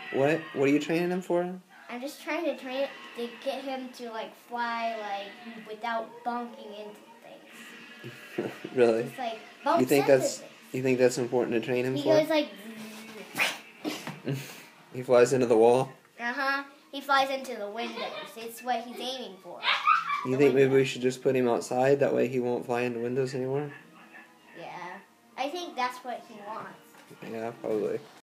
What are you training him for? I'm just trying to train to get him to like fly like without bunking into things. Really? Just like bumps You think into that's things. you think that's important to train him He for? goes like. He flies into the wall. He flies into the windows. It's what he's aiming for. You think maybe we should just put him outside? That way he won't fly into windows anymore? Yeah. I think that's what he wants. Yeah, probably.